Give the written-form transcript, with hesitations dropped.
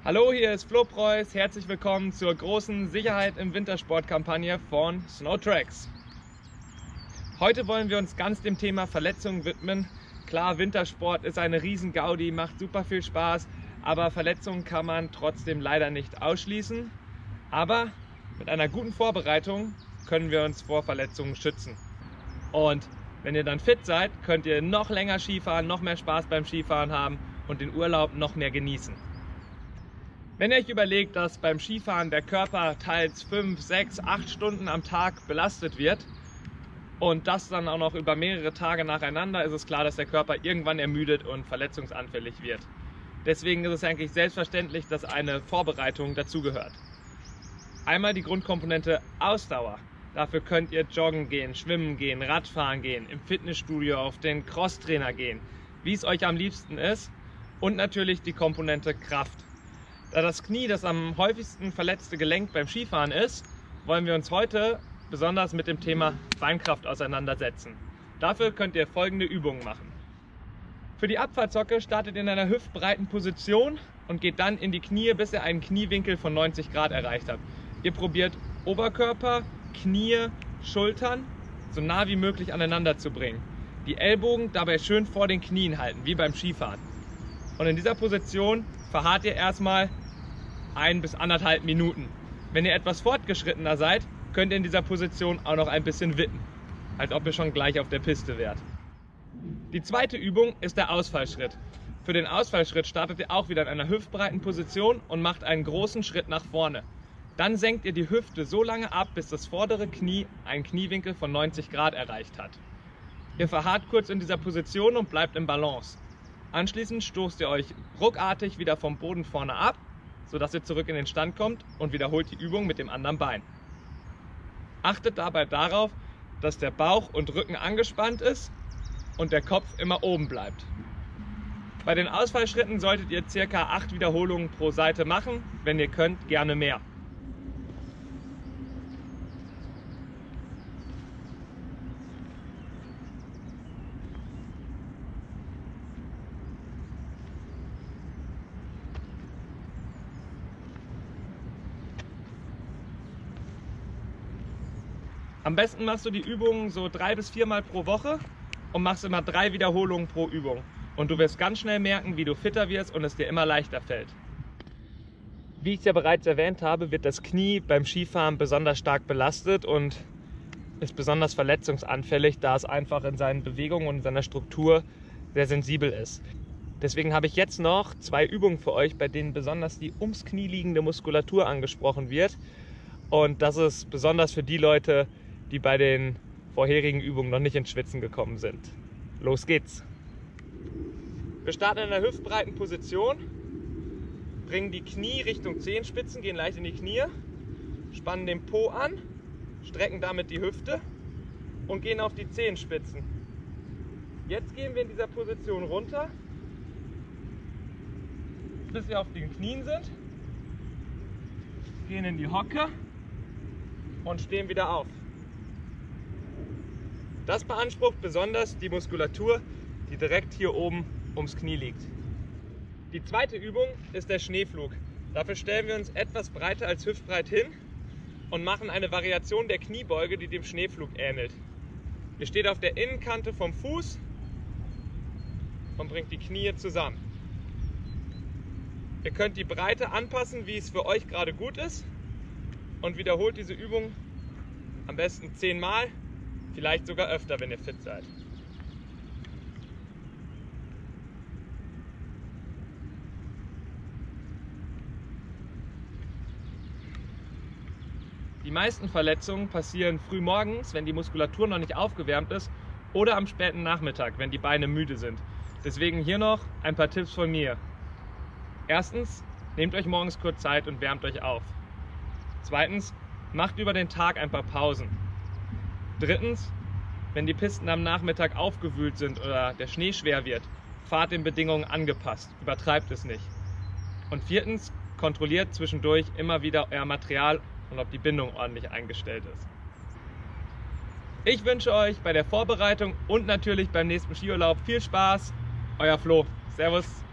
Hallo, hier ist Flo Preuß. Herzlich willkommen zur großen Sicherheit im Wintersport-Kampagne von Snowtracks. Heute wollen wir uns ganz dem Thema Verletzungen widmen. Klar, Wintersport ist eine riesen Gaudi, macht super viel Spaß, aber Verletzungen kann man trotzdem leider nicht ausschließen. Aber mit einer guten Vorbereitung können wir uns vor Verletzungen schützen. Und wenn ihr dann fit seid, könnt ihr noch länger Skifahren, noch mehr Spaß beim Skifahren haben und den Urlaub noch mehr genießen. Wenn ihr euch überlegt, dass beim Skifahren der Körper teils 5, 6, 8 Stunden am Tag belastet wird und das dann auch noch über mehrere Tage nacheinander, ist es klar, dass der Körper irgendwann ermüdet und verletzungsanfällig wird. Deswegen ist es eigentlich selbstverständlich, dass eine Vorbereitung dazugehört. Einmal die Grundkomponente Ausdauer. Dafür könnt ihr joggen gehen, schwimmen gehen, Radfahren gehen, im Fitnessstudio auf den Crosstrainer gehen, wie es euch am liebsten ist. Und natürlich die Komponente Kraft. Da das Knie das am häufigsten verletzte Gelenk beim Skifahren ist, wollen wir uns heute besonders mit dem Thema Beinkraft auseinandersetzen. Dafür könnt ihr folgende Übungen machen. Für die Abfahrtssocke startet ihr in einer hüftbreiten Position und geht dann in die Knie, bis ihr einen Kniewinkel von 90 Grad erreicht habt. Ihr probiert Oberkörper, Knie, Schultern so nah wie möglich aneinander zu bringen. Die Ellbogen dabei schön vor den Knien halten, wie beim Skifahren. Und in dieser Position verharrt ihr erstmal 1 bis 1,5 Minuten. Wenn ihr etwas fortgeschrittener seid, könnt ihr in dieser Position auch noch ein bisschen wippen, als ob ihr schon gleich auf der Piste wärt. Die zweite Übung ist der Ausfallschritt. Für den Ausfallschritt startet ihr auch wieder in einer hüftbreiten Position und macht einen großen Schritt nach vorne. Dann senkt ihr die Hüfte so lange ab, bis das vordere Knie einen Kniewinkel von 90 Grad erreicht hat. Ihr verharrt kurz in dieser Position und bleibt im Balance. Anschließend stoßt ihr euch ruckartig wieder vom Boden vorne ab, sodass ihr zurück in den Stand kommt und wiederholt die Übung mit dem anderen Bein. Achtet dabei darauf, dass der Bauch und Rücken angespannt ist und der Kopf immer oben bleibt. Bei den Ausfallschritten solltet ihr ca. 8 Wiederholungen pro Seite machen, wenn ihr könnt, gerne mehr. Am besten machst du die Übungen so 3 bis 4 Mal pro Woche und machst immer 3 Wiederholungen pro Übung. Und du wirst ganz schnell merken, wie du fitter wirst und es dir immer leichter fällt. Wie ich es ja bereits erwähnt habe, wird das Knie beim Skifahren besonders stark belastet und ist besonders verletzungsanfällig, da es einfach in seinen Bewegungen und in seiner Struktur sehr sensibel ist. Deswegen habe ich jetzt noch 2 Übungen für euch, bei denen besonders die ums Knie liegende Muskulatur angesprochen wird. Und das ist besonders für die Leute, die bei den vorherigen Übungen noch nicht ins Schwitzen gekommen sind. Los geht's! Wir starten in einer hüftbreiten Position, bringen die Knie Richtung Zehenspitzen, gehen leicht in die Knie, spannen den Po an, strecken damit die Hüfte und gehen auf die Zehenspitzen. Jetzt gehen wir in dieser Position runter, bis wir auf den Knien sind, gehen in die Hocke und stehen wieder auf. Das beansprucht besonders die Muskulatur, die direkt hier oben ums Knie liegt. Die zweite Übung ist der Schneeflug. Dafür stellen wir uns etwas breiter als hüftbreit hin und machen eine Variation der Kniebeuge, die dem Schneeflug ähnelt. Ihr steht auf der Innenkante vom Fuß und bringt die Knie zusammen. Ihr könnt die Breite anpassen, wie es für euch gerade gut ist, und wiederholt diese Übung am besten 10 Mal. Vielleicht sogar öfter, wenn ihr fit seid. Die meisten Verletzungen passieren früh morgens, wenn die Muskulatur noch nicht aufgewärmt ist, oder am späten Nachmittag, wenn die Beine müde sind. Deswegen hier noch ein paar Tipps von mir. Erstens, nehmt euch morgens kurz Zeit und wärmt euch auf. Zweitens, macht über den Tag ein paar Pausen. Drittens, wenn die Pisten am Nachmittag aufgewühlt sind oder der Schnee schwer wird, fahrt den Bedingungen angepasst, übertreibt es nicht. Und viertens, kontrolliert zwischendurch immer wieder euer Material und ob die Bindung ordentlich eingestellt ist. Ich wünsche euch bei der Vorbereitung und natürlich beim nächsten Skiurlaub viel Spaß. Euer Flo. Servus.